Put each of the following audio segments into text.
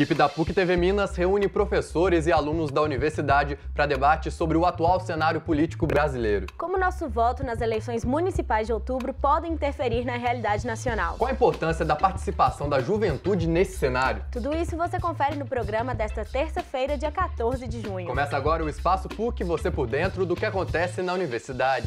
Equipe da PUC-TV Minas reúne professores e alunos da universidade para debate sobre o atual cenário político brasileiro. Como nosso voto nas eleições municipais de outubro pode interferir na realidade nacional? Qual a importância da participação da juventude nesse cenário? Tudo isso você confere no programa desta terça-feira, dia 14 de junho. Começa agora o Espaço PUC, você por dentro do que acontece na universidade.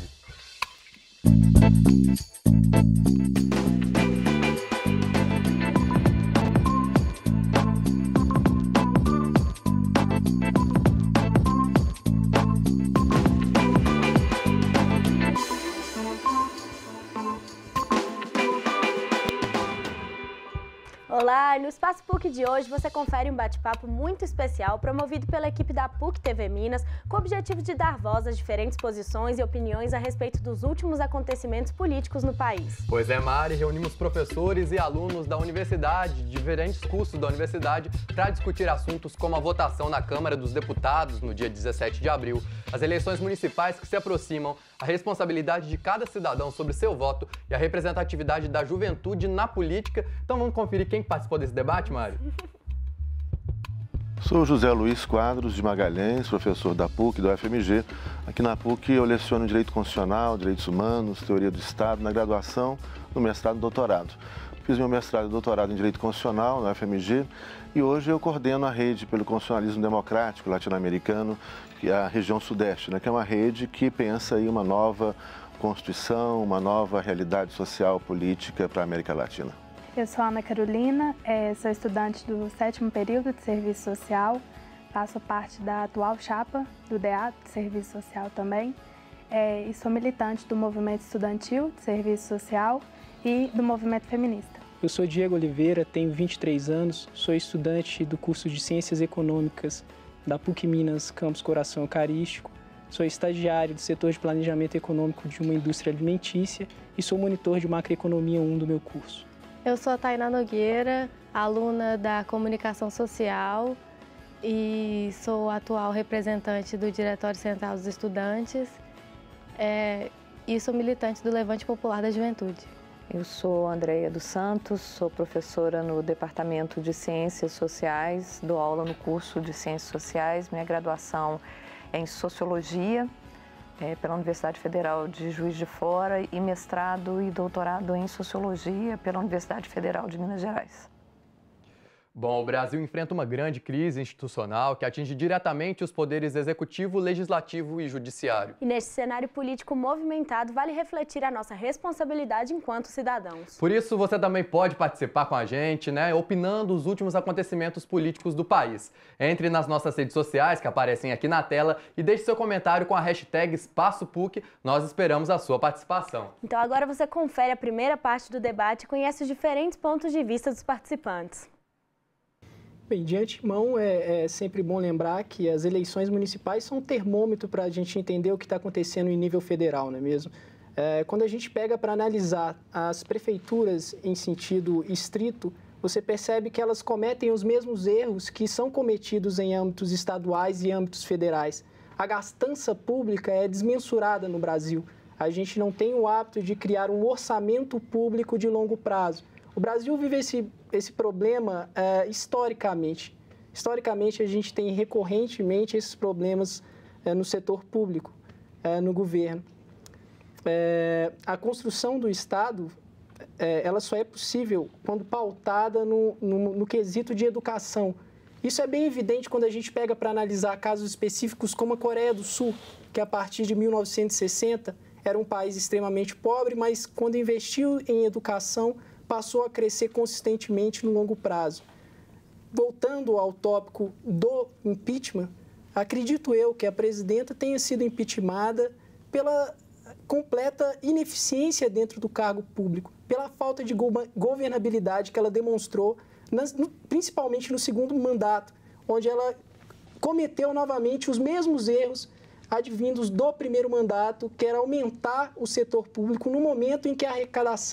Olá, no Espaço PUC de hoje você confere um bate-papo muito especial promovido pela equipe da PUC-TV Minas com o objetivo de dar voz às diferentes posições e opiniões a respeito dos últimos acontecimentos políticos no país. Pois é, Mari, reunimos professores e alunos da universidade, de diferentes cursos da universidade, para discutir assuntos como a votação na Câmara dos Deputados no dia 17 de abril, as eleições municipais que se aproximam, a responsabilidade de cada cidadão sobre seu voto e a representatividade da juventude na política. Então vamos conferir quem participou desse debate, Mário? Sou José Luiz Quadros de Magalhães, professor da PUC, do UFMG. Aqui na PUC eu leciono Direito Constitucional, Direitos Humanos, Teoria do Estado, na graduação, no mestrado e doutorado. Fiz meu mestrado e doutorado em Direito Constitucional na UFMG e hoje eu coordeno a rede pelo Constitucionalismo Democrático Latino-Americano, que é a região Sudeste, que é uma rede que pensa aí uma nova Constituição, uma nova realidade social política para a América Latina. Eu sou Ana Carolina, sou estudante do 7º período de Serviço Social, faço parte da atual chapa do DEA de Serviço Social também, e sou militante do Movimento Estudantil de Serviço Social e do Movimento Feminista. Eu sou Diego Oliveira, tenho 23 anos, sou estudante do curso de Ciências Econômicas da PUC Minas, campus Coração Eucarístico, sou estagiário do setor de Planejamento Econômico de uma indústria alimentícia e sou monitor de Macroeconomia 1 do meu curso. Eu sou a Tainá Nogueira, aluna da Comunicação Social e sou atual representante do Diretório Central dos Estudantes e sou militante do Levante Popular da Juventude. Eu sou Andreia dos Santos, sou professora no Departamento de Ciências Sociais, dou aula no curso de Ciências Sociais, minha graduação é em Sociologia, pela Universidade Federal de Juiz de Fora e mestrado e doutorado em Sociologia pela Universidade Federal de Minas Gerais. Bom, o Brasil enfrenta uma grande crise institucional que atinge diretamente os poderes executivo, legislativo e judiciário. E neste cenário político movimentado, vale refletir a nossa responsabilidade enquanto cidadãos. Por isso, você também pode participar com a gente, opinando os últimos acontecimentos políticos do país. Entre nas nossas redes sociais, que aparecem aqui na tela, e deixe seu comentário com a hashtag EspaçoPUC. Nós esperamos a sua participação. Então agora você confere a primeira parte do debate e conhece os diferentes pontos de vista dos participantes. Bem, de antemão, é sempre bom lembrar que as eleições municipais são um termômetro para a gente entender o que está acontecendo em nível federal, não é mesmo? Quando a gente pega para analisar as prefeituras em sentido estrito, você percebe que elas cometem os mesmos erros que são cometidos em âmbitos estaduais e âmbitos federais. A gastança pública é desmensurada no Brasil. A gente não tem o hábito de criar um orçamento público de longo prazo. O Brasil vive esse problema historicamente. Historicamente, a gente tem recorrentemente esses problemas no setor público, no governo. A construção do Estado, ela só é possível quando pautada no quesito de educação. Isso é bem evidente quando a gente pega para analisar casos específicos como a Coreia do Sul, que a partir de 1960 era um país extremamente pobre, mas quando investiu em educação, passou a crescer consistentemente no longo prazo. Voltando ao tópico do impeachment, acredito eu que a presidenta tenha sido impeachmentada pela completa ineficiência dentro do cargo público, pela falta de governabilidade que ela demonstrou, principalmente no segundo mandato, onde ela cometeu novamente os mesmos erros advindos do primeiro mandato, que era aumentar o setor público no momento em que a arrecadação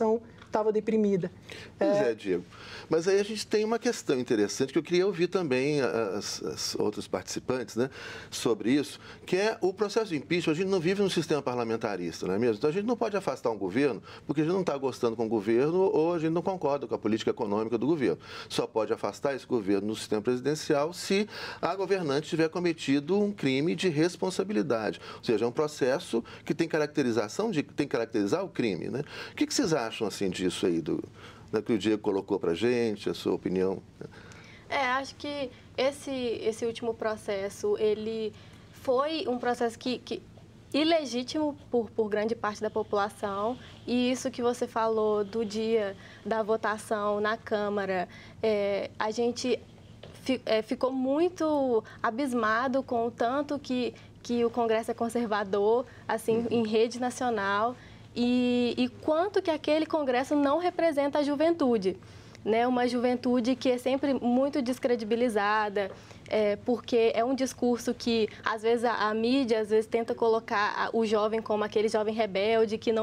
estava deprimida. Pois Diego. Mas aí a gente tem uma questão interessante que eu queria ouvir também as outros participantes, né, sobre isso, que é o processo de impeachment. A gente não vive num sistema parlamentarista, não é mesmo? Então a gente não pode afastar um governo porque a gente não está gostando com o governo ou a gente não concorda com a política econômica do governo. Só pode afastar esse governo no sistema presidencial se a governante tiver cometido um crime de responsabilidade. Ou seja, é um processo que tem tem que caracterizar o crime, né? O que vocês acham assim disso aí do que o Diego colocou para a gente, a sua opinião? Acho que esse último processo, ele foi um processo que ilegítimo por grande parte da população, e isso que você falou do dia da votação na Câmara, a gente ficou muito abismado com o tanto que o Congresso é conservador, assim, em rede nacional, e quanto que aquele Congresso não representa a juventude, né? Uma juventude que é sempre muito descredibilizada, porque é um discurso que, às vezes, a mídia tenta colocar o jovem como aquele jovem rebelde que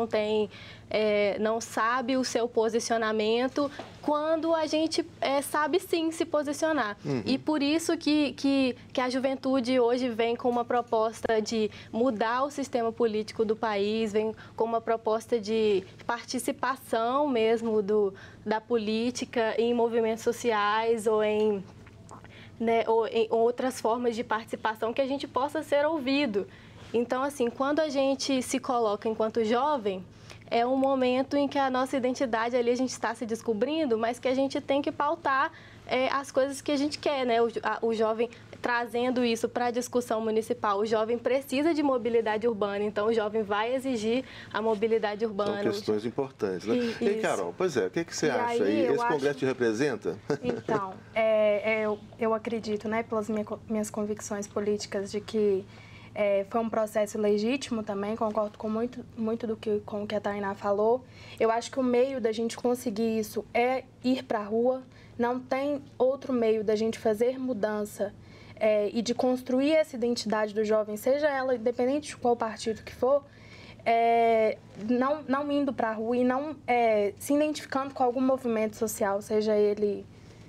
não sabe o seu posicionamento, quando a gente sabe sim se posicionar. E por isso que a juventude hoje vem com uma proposta de mudar o sistema político do país, vem com uma proposta de participação mesmo da política em movimentos sociais ou em outras formas de participação que a gente possa ser ouvido. Então, assim, quando a gente se coloca enquanto jovem, é um momento em que a nossa identidade ali a gente está se descobrindo, mas que a gente tem que pautar as coisas que a gente quer, né? O jovem trazendo isso para a discussão municipal. O jovem precisa de mobilidade urbana, então o jovem vai exigir a mobilidade urbana. São questões importantes, né? E Carol, pois o que você acha aí? Esse Congresso te representa? Então, eu acredito, né, pelas minhas convicções políticas, de que foi um processo legítimo também, concordo com muito com o que a Tainá falou. Eu acho que o meio da gente conseguir isso é ir para a rua, não tem outro meio da gente fazer mudança e de construir essa identidade do jovem, seja ela independente de qual partido que for, não indo para a rua e não se identificando com algum movimento social, seja ele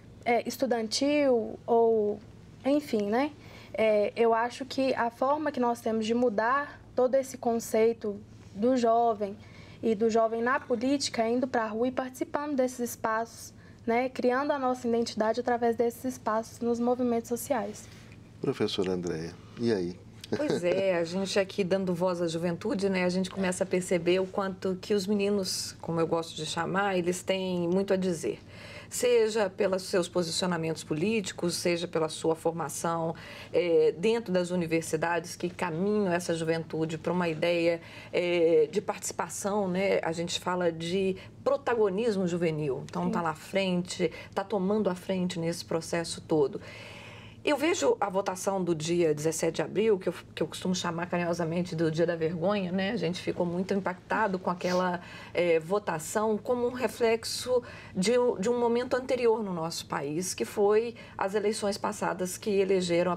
estudantil ou, enfim, né? Eu acho que a forma que nós temos de mudar todo esse conceito do jovem e do jovem na política é indo para a rua e participando desses espaços, né? Criando a nossa identidade através desses espaços nos movimentos sociais. Professora Andréia, e aí? Pois a gente aqui dando voz à juventude, né, a gente começa a perceber o quanto que os meninos, como eu gosto de chamar, eles têm muito a dizer. Seja pelos seus posicionamentos políticos, seja pela sua formação dentro das universidades que caminham essa juventude para uma ideia de participação, né? A gente fala de protagonismo juvenil, então está lá à frente, está tomando a frente nesse processo todo. Eu vejo a votação do dia 17 de abril, que eu costumo chamar carinhosamente do dia da vergonha, né? A gente ficou muito impactado com aquela votação como um reflexo de um momento anterior no nosso país, que foi as eleições passadas que elegeram a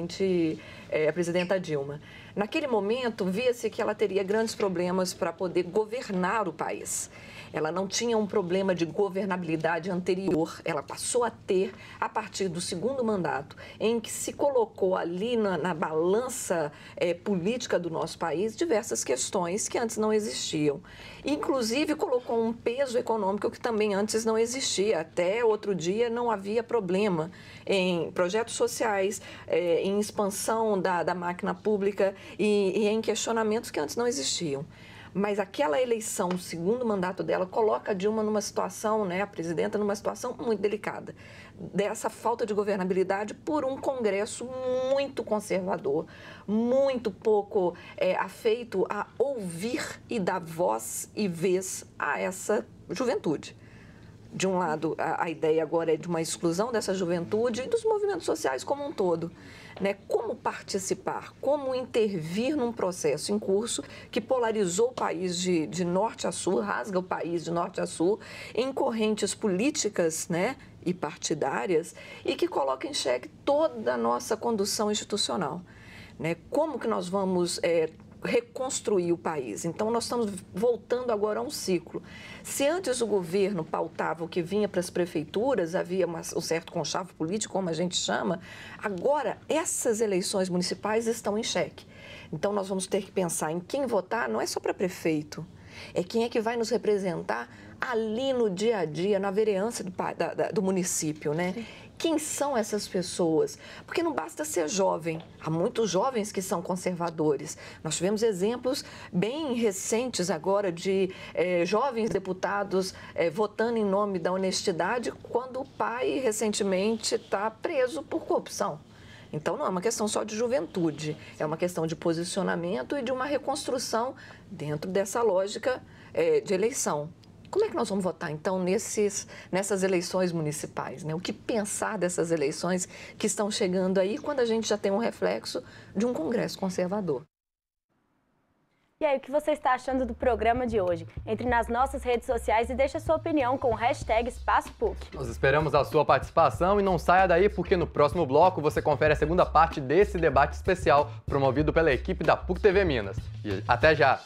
presidenta Dilma. Naquele momento, via-se que ela teria grandes problemas para poder governar o país. Ela não tinha um problema de governabilidade anterior, ela passou a ter a partir do segundo mandato, em que se colocou ali na balança política do nosso país diversas questões que antes não existiam. Inclusive, colocou um peso econômico que também antes não existia. Até outro dia não havia problema em projetos sociais, em expansão da máquina pública e em questionamentos que antes não existiam. Mas aquela eleição, o segundo mandato dela, coloca a Dilma numa situação, né, a presidenta, numa situação muito delicada. Dessa falta de governabilidade por um Congresso muito conservador, muito pouco afeito a ouvir e dar voz e vez a essa juventude. De um lado, a ideia agora é de uma exclusão dessa juventude e dos movimentos sociais como um todo. Né? Como participar, como intervir num processo em curso que polarizou o país de norte a sul, rasga o país de norte a sul, em correntes políticas, né, e partidárias, e que coloca em xeque toda a nossa condução institucional. Né? Como que nós vamos reconstruir o país. Então, nós estamos voltando agora a um ciclo. Se antes o governo pautava o que vinha para as prefeituras, havia um certo conchavo político, como a gente chama, agora essas eleições municipais estão em xeque. Então, nós vamos ter que pensar em quem votar, não é só para prefeito, é quem é que vai nos representar ali no dia a dia, na vereança do município, né? Sim. Quem são essas pessoas? Porque não basta ser jovem. Há muitos jovens que são conservadores. Nós tivemos exemplos bem recentes agora de jovens deputados votando em nome da honestidade quando o pai recentemente está preso por corrupção. Então, não é uma questão só de juventude, é uma questão de posicionamento e de uma reconstrução dentro dessa lógica de eleição. Como é que nós vamos votar, então, nessas eleições municipais, né? O que pensar dessas eleições que estão chegando aí, quando a gente já tem um reflexo de um Congresso conservador? E aí, o que você está achando do programa de hoje? Entre nas nossas redes sociais e deixe a sua opinião com o hashtag EspaçoPUC. Nós esperamos a sua participação e não saia daí, porque no próximo bloco você confere a segunda parte desse debate especial promovido pela equipe da PUC TV Minas. E até já!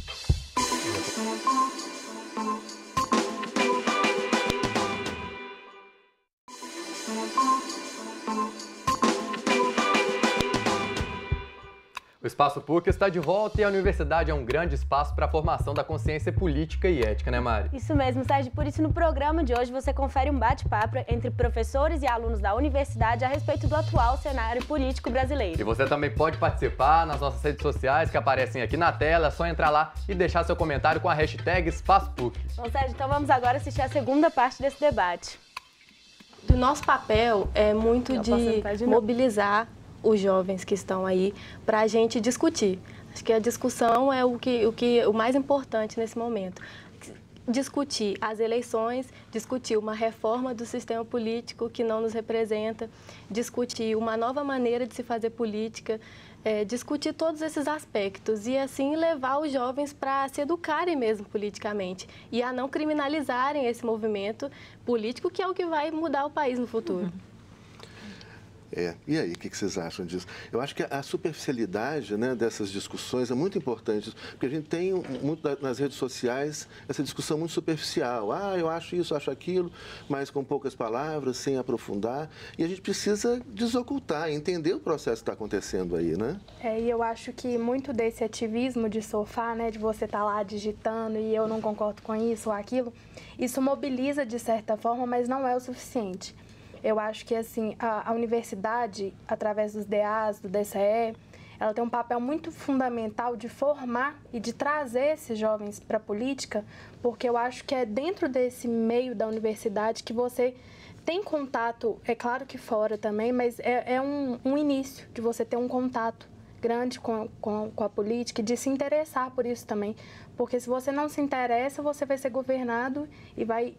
O Espaço PUC está de volta e a universidade é um grande espaço para a formação da consciência política e ética, né, Mari? Isso mesmo, Sérgio. Por isso, no programa de hoje, você confere um bate-papo entre professores e alunos da universidade a respeito do atual cenário político brasileiro. E você também pode participar nas nossas redes sociais que aparecem aqui na tela. É só entrar lá e deixar seu comentário com a hashtag EspaçoPUC. Bom, Sérgio, então vamos agora assistir a segunda parte desse debate. O nosso papel é muito de mobilizar os jovens que estão aí para a gente discutir. Acho que a discussão é o mais importante nesse momento. Discutir as eleições, discutir uma reforma do sistema político que não nos representa, discutir uma nova maneira de se fazer política, discutir todos esses aspectos e assim levar os jovens para se educarem mesmo politicamente e a não criminalizarem esse movimento político que é o que vai mudar o país no futuro. E aí, o que vocês acham disso? Eu acho que a superficialidade, né, dessas discussões é muito importante, porque a gente tem muito nas redes sociais essa discussão muito superficial. Eu acho isso, acho aquilo, mas com poucas palavras, sem aprofundar. E a gente precisa desocultar, entender o processo que está acontecendo aí, né? E eu acho que muito desse ativismo de sofá, né, de você estar lá digitando e eu não concordo com isso ou aquilo, isso mobiliza de certa forma, mas não é o suficiente. Eu acho que assim, a universidade, através dos DAs, do DCE, ela tem um papel muito fundamental de formar e de trazer esses jovens para a política, porque eu acho que é dentro desse meio da universidade que você tem contato, é claro que fora também, mas é um início de você ter um contato grande com a política e de se interessar por isso também. Porque se você não se interessa, você vai ser governado e vai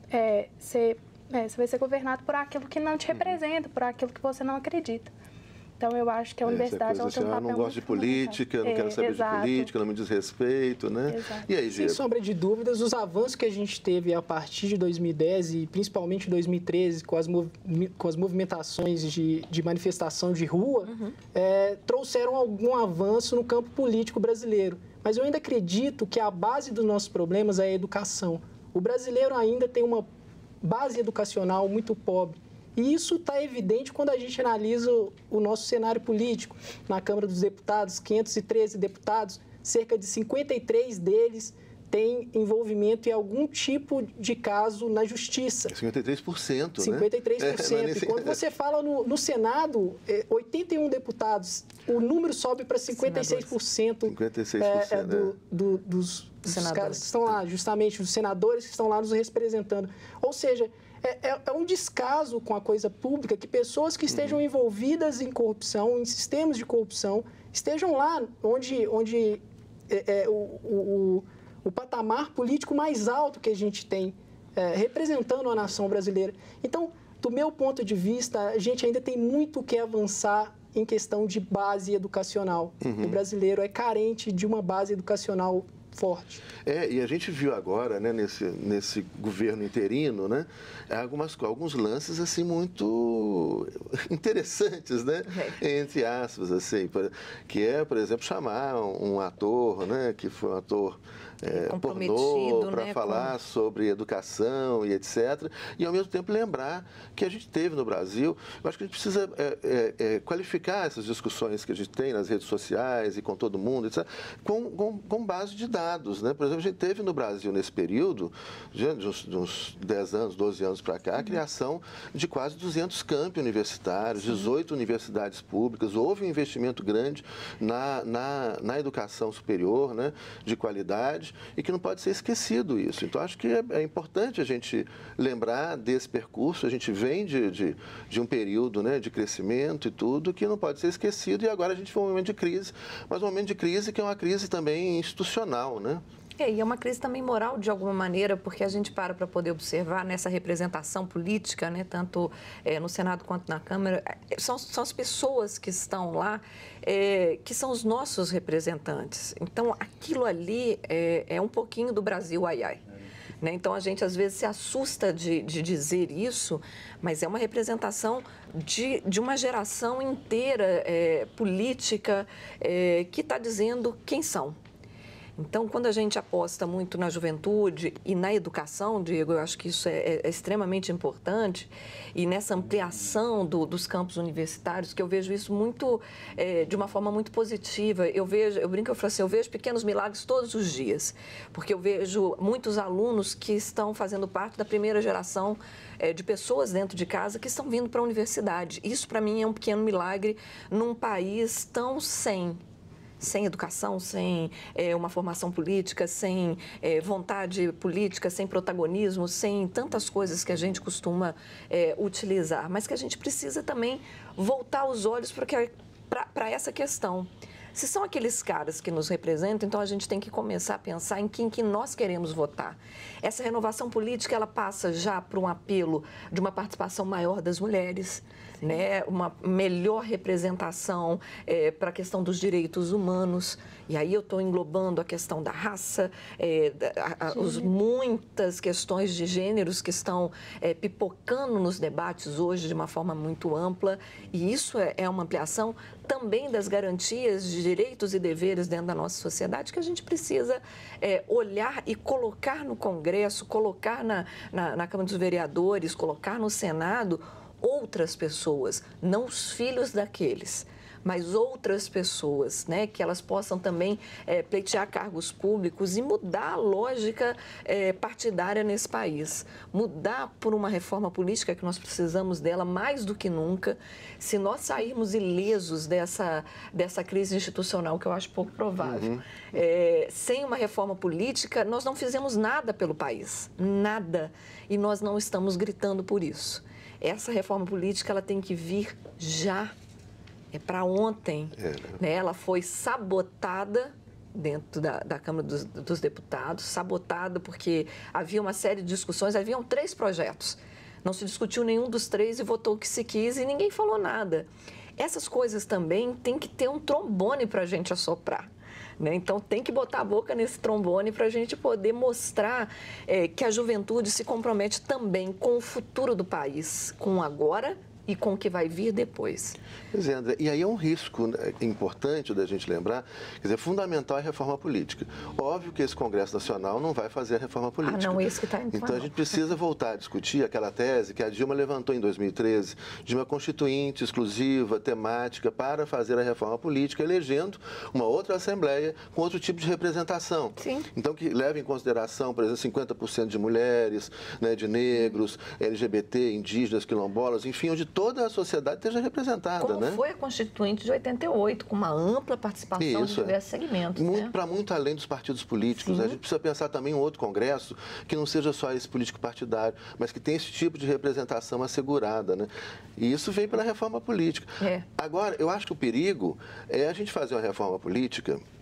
você vai ser governado por aquilo que não te representa, por aquilo que você não acredita. Então, eu acho que a universidade tem um papel não gosto de política, não quero saber de política, não me diz respeito, né? Exato. E aí, Sem sombra de dúvidas, os avanços que a gente teve a partir de 2010 e principalmente 2013, com as movimentações de manifestação de rua, trouxeram algum avanço no campo político brasileiro. Mas eu ainda acredito que a base dos nossos problemas é a educação. O brasileiro ainda tem uma base educacional muito pobre. E isso está evidente quando a gente analisa o nosso cenário político. Na Câmara dos Deputados, 513 deputados, cerca de 53 deles têm envolvimento em algum tipo de caso na Justiça. 53%, 53%. né? E quando você fala no Senado, 81 deputados, o número sobe para 56%, 56% dos caras que estão lá, justamente os senadores que estão lá nos representando. Ou seja, é um descaso com a coisa pública que pessoas que estejam envolvidas em corrupção, em sistemas de corrupção, estejam lá onde o patamar político mais alto que a gente tem, representando a nação brasileira. Então, do meu ponto de vista, a gente ainda tem muito o que avançar em questão de base educacional. O brasileiro é carente de uma base educacional forte. E a gente viu agora, né, nesse governo interino, né, alguns lances assim muito interessantes, né, entre aspas, assim, que é, por exemplo, chamar um ator, né, que foi um ator pornô, para falar sobre educação e etc. E, ao mesmo tempo, lembrar que a gente teve no Brasil, eu acho que a gente precisa qualificar essas discussões que a gente tem nas redes sociais e com todo mundo, etc., com base de dados, né? Por exemplo, a gente teve no Brasil, nesse período, de uns 10 anos, 12 anos para cá, a criação de quase 200 campi universitários, 18 universidades públicas, houve um investimento grande na educação superior, né, de qualidade, e que não pode ser esquecido isso. Então, acho que é importante a gente lembrar desse percurso. A gente vem de um período, né, de crescimento e tudo, que não pode ser esquecido, e agora a gente foi um momento de crise, mas um momento de crise que é uma crise também institucional, né? E é uma crise também moral, de alguma maneira, porque a gente para poder observar nessa representação política, né, tanto no Senado quanto na Câmara, são as pessoas que estão lá, que são os nossos representantes. Então, aquilo ali é um pouquinho do Brasil, ai, ai. Né? Então, a gente, às vezes, se assusta de dizer isso, mas é uma representação de uma geração inteira política que está dizendo quem são. Então, quando a gente aposta muito na juventude e na educação, Diego, eu acho que isso é extremamente importante, e nessa ampliação dos campos universitários, que eu vejo isso muito, de uma forma muito positiva. Eu brinco, eu falo assim, eu vejo pequenos milagres todos os dias, porque eu vejo muitos alunos que estão fazendo parte da primeira geração de pessoas dentro de casa que estão vindo para a universidade. Isso, para mim, é um pequeno milagre num país tão sem educação, sem uma formação política, sem vontade política, sem protagonismo, sem tantas coisas que a gente costuma utilizar, mas que a gente precisa também voltar os olhos para essa questão. Se são aqueles caras que nos representam, então a gente tem que começar a pensar em quem que nós queremos votar. Essa renovação política, ela passa já por um apelo de uma participação maior das mulheres, né? Uma melhor representação para a questão dos direitos humanos. E aí eu estou englobando a questão da raça, muitas questões de gêneros que estão pipocando nos debates hoje de uma forma muito ampla. E isso é uma ampliação também das garantias de direitos e deveres dentro da nossa sociedade, que a gente precisa olhar e colocar no Congresso, colocar na Câmara dos Vereadores, colocar no Senado outras pessoas, não os filhos daqueles, mas outras pessoas, né, que elas possam também pleitear cargos públicos e mudar a lógica partidária nesse país. Mudar por uma reforma política, que nós precisamos dela mais do que nunca. Se nós sairmos ilesos dessa crise institucional, que eu acho pouco provável, sem uma reforma política, nós não fizemos nada pelo país, nada, e nós não estamos gritando por isso. Essa reforma política, ela tem que vir já. Para ontem, né? Ela foi sabotada dentro da Câmara dos Deputados, sabotada porque havia uma série de discussões, haviam 3 projetos. Não se discutiu nenhum dos 3 e votou o que se quis e ninguém falou nada. Essas coisas também tem que ter um trombone para a gente assoprar. Né? Então, tem que botar a boca nesse trombone para a gente poder mostrar que a juventude se compromete também com o futuro do país, com o agora e com o que vai vir depois. Pois é, André, e aí é um risco importante da gente lembrar, quer dizer, fundamental é a reforma política. Óbvio que esse Congresso Nacional não vai fazer a reforma política. Não, isso que está Então a gente precisa voltar a discutir aquela tese que a Dilma levantou em 2013, de uma constituinte exclusiva, temática, para fazer a reforma política, elegendo uma outra Assembleia com outro tipo de representação. Sim. Então que leve em consideração, por exemplo, 50% de mulheres, né, de negros, LGBT, indígenas, quilombolas, enfim, onde toda a sociedade esteja representada. Como foi a Constituinte de 88, com uma ampla participação de diversos segmentos. Para muito além dos partidos políticos. Sim. A gente precisa pensar também em outro Congresso que não seja só esse político partidário, mas que tenha esse tipo de representação assegurada. Né? E isso vem pela reforma política. Agora, eu acho que o perigo é a gente fazer uma reforma política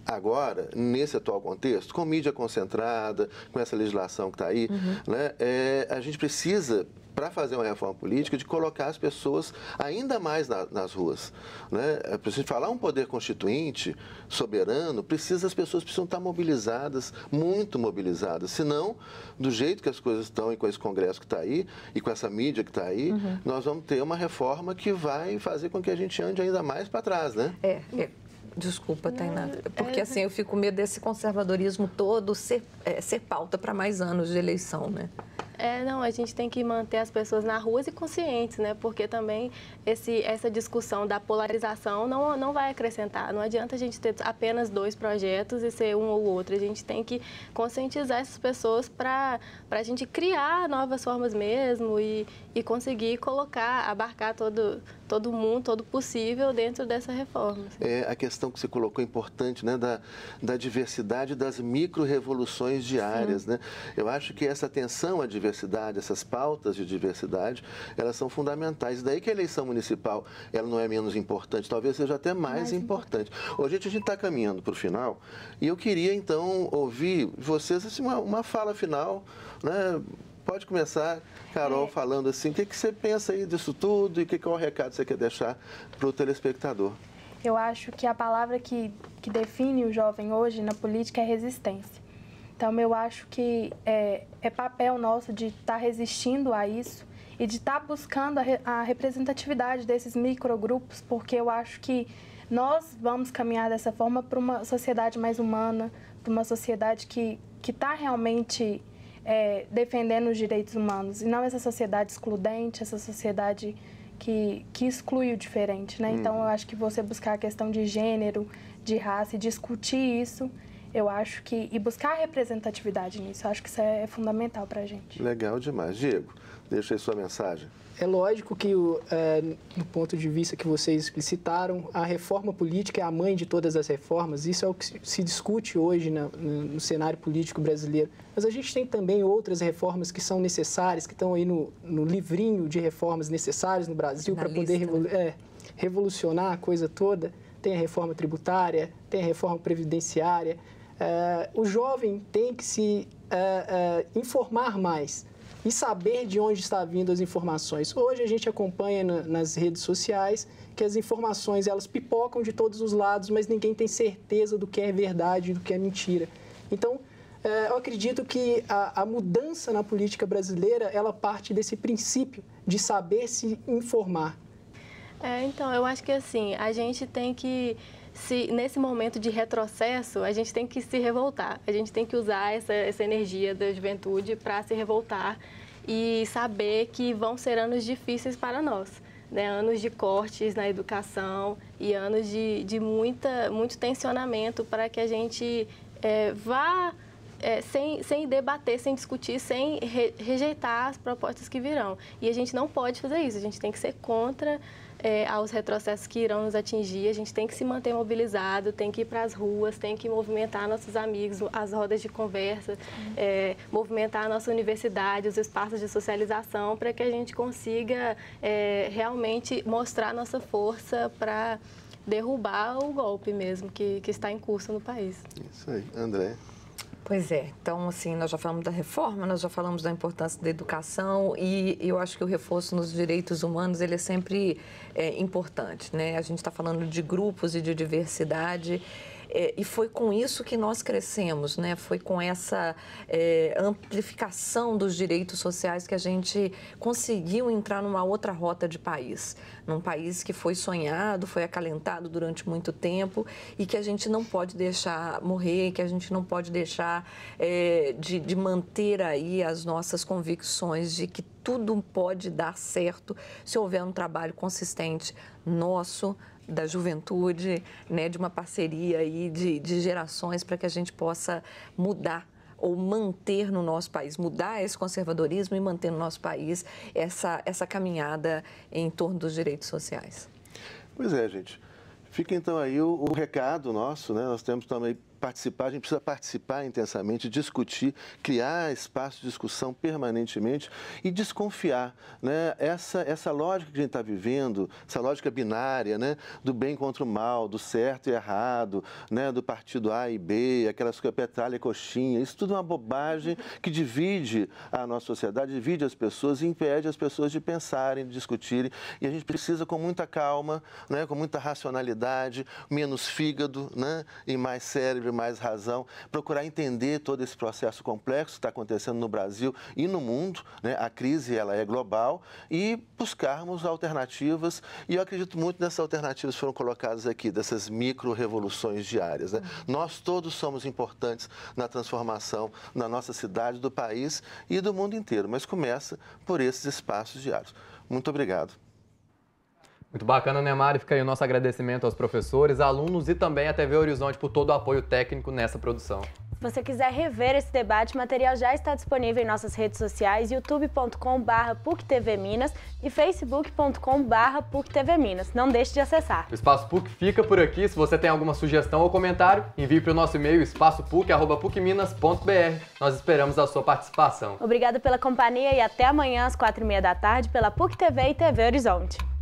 agora, nesse atual contexto, com mídia concentrada, com essa legislação que está aí, né, a gente precisa, para fazer uma reforma política, de colocar as pessoas ainda mais nas ruas. Né? Para a gente falar um poder constituinte, soberano, as pessoas precisam estar mobilizadas, muito mobilizadas. Senão, do jeito que as coisas estão e com esse Congresso que está aí, e com essa mídia que está aí, nós vamos ter uma reforma que vai fazer com que a gente ande ainda mais para trás, né? Desculpa, Tainá, porque assim eu fico com medo desse conservadorismo todo ser pauta para mais anos de eleição, né? Não, a gente tem que manter as pessoas nas ruas e conscientes, né? Porque também essa discussão da polarização não vai acrescentar. Não adianta a gente ter apenas 2 projetos e ser um ou outro. A gente tem que conscientizar essas pessoas para a gente criar novas formas mesmo e conseguir abarcar todo mundo, todo possível dentro dessa reforma. A questão que você colocou é importante, né? Da diversidade das micro-revoluções diárias, né? Eu acho que essa atenção à diversidade, essas pautas de diversidade, elas são fundamentais. Daí que a eleição municipal, ela não é menos importante, talvez seja até mais importante. Hoje a gente está caminhando para o final e eu queria, então, ouvir vocês assim, uma fala final, né? Pode começar, Carol, falando assim, o que você pensa aí disso tudo e qual é o recado que você quer deixar para o telespectador? Eu acho que a palavra que define o jovem hoje na política é resistência. Então, eu acho que é papel nosso de estar resistindo a isso e de estar buscando a representatividade desses microgrupos, porque eu acho que nós vamos caminhar dessa forma para uma sociedade mais humana, para uma sociedade que está realmente defendendo os direitos humanos, e não essa sociedade excludente, essa sociedade que exclui o diferente, né? Então, eu acho que você buscar a questão de gênero, de raça e discutir isso, eu acho que, e buscar representatividade nisso, eu acho que isso é fundamental para a gente. Legal demais. Diego, deixa aí sua mensagem. É lógico que, do ponto de vista que vocês explicitaram, a reforma política é a mãe de todas as reformas. Isso é o que se discute hoje no cenário político brasileiro. Mas a gente tem também outras reformas que são necessárias, que estão aí no livrinho de reformas necessárias no Brasil para poder revolucionar a coisa toda. Tem a reforma tributária, tem a reforma previdenciária. O jovem tem que se informar mais e saber de onde está vindo as informações. Hoje a gente acompanha nas redes sociais que as informações elas pipocam de todos os lados, mas ninguém tem certeza do que é verdade e do que é mentira. Então, eu acredito que a mudança na política brasileira, ela parte desse princípio de saber se informar. Então, eu acho que assim, a gente tem que, nesse momento de retrocesso, a gente tem que se revoltar. A gente tem que usar essa energia da juventude para se revoltar e saber que vão ser anos difíceis para nós, né? Anos de cortes na educação e anos de muito tensionamento para que a gente vá sem debater, sem discutir, sem rejeitar as propostas que virão. E a gente não pode fazer isso, a gente tem que ser contra aos retrocessos que irão nos atingir, a gente tem que se manter mobilizado, tem que ir para as ruas, tem que movimentar nossos amigos, as rodas de conversa, movimentar a nossa universidade, os espaços de socialização, para que a gente consiga realmente mostrar nossa força para derrubar o golpe mesmo que está em curso no país. Isso aí. André? Pois é, então assim, nós já falamos da reforma, nós já falamos da importância da educação e eu acho que o reforço nos direitos humanos, ele é sempre importante, né? A gente está falando de grupos e de diversidade e foi com isso que nós crescemos, né? Foi com essa amplificação dos direitos sociais que a gente conseguiu entrar numa outra rota de país, num país que foi sonhado, foi acalentado durante muito tempo e que a gente não pode deixar morrer, que a gente não pode deixar de manter aí as nossas convicções de que tudo pode dar certo se houver um trabalho consistente nosso, da juventude, né, de uma parceria aí de gerações para que a gente possa mudar ou manter no nosso país, mudar esse conservadorismo e manter no nosso país essa caminhada em torno dos direitos sociais. Pois é, gente. Fica então aí o recado nosso, né? Nós temos também participar, a gente precisa participar intensamente, discutir, criar espaço de discussão permanentemente e desconfiar, né? Essa lógica que a gente está vivendo, essa lógica binária, né? Do bem contra o mal, do certo e errado, né? Do partido A e B, aquelas petralha e coxinha, isso tudo é uma bobagem que divide a nossa sociedade, divide as pessoas e impede as pessoas de pensarem, de discutirem. E a gente precisa, com muita calma, né? Com muita racionalidade, menos fígado, né? E mais cérebro, mais razão, procurar entender todo esse processo complexo que está acontecendo no Brasil e no mundo, né? A crise, ela é global, e buscarmos alternativas, e eu acredito muito nessas alternativas que foram colocadas aqui, dessas micro-revoluções diárias, né? Nós todos somos importantes na transformação da nossa cidade, do país e do mundo inteiro, mas começa por esses espaços diários. Muito obrigado. Muito bacana, né, Mari? Fica aí o nosso agradecimento aos professores, alunos e também à TV Horizonte por todo o apoio técnico nessa produção. Se você quiser rever esse debate, o material já está disponível em nossas redes sociais, youtube.com/PUC-TV-Minas e facebook.com/PUC-TV-Minas. Não deixe de acessar. O Espaço PUC fica por aqui. Se você tem alguma sugestão ou comentário, envie para o nosso e-mail espaçopuc@pucminas.br. Nós esperamos a sua participação. Obrigada pela companhia e até amanhã às 4h30 da tarde pela PUC TV e TV Horizonte.